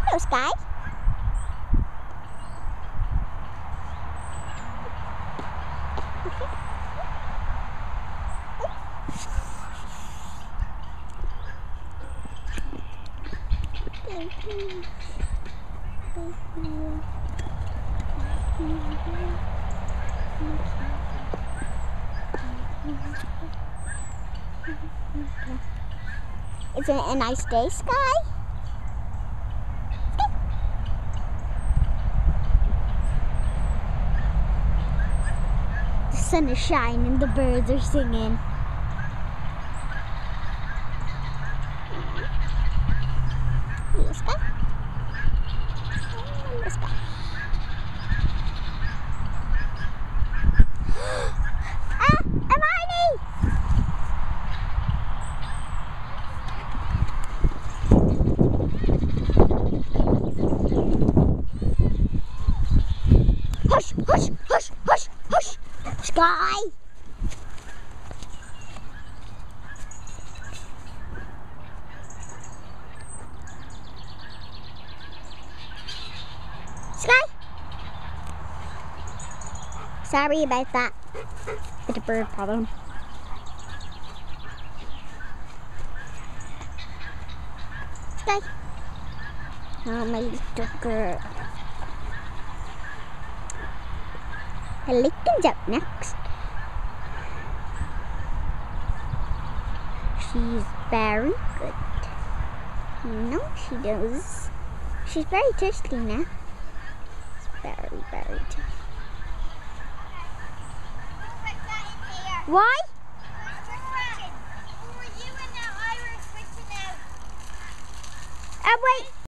Hello, Sky. Isn't it a nice day, Sky? The sun is shining, the birds are singing. Hello, Sky. Hello, Sky. Hush, hush, hush, hush, hush. Sky. Sky. Sorry about that. It's a bird problem. Sky. Oh, my little girl. The Lincoln's up next. She's very good. No, she does. She's very thirsty now. She's very, very thirsty. Why? Wait.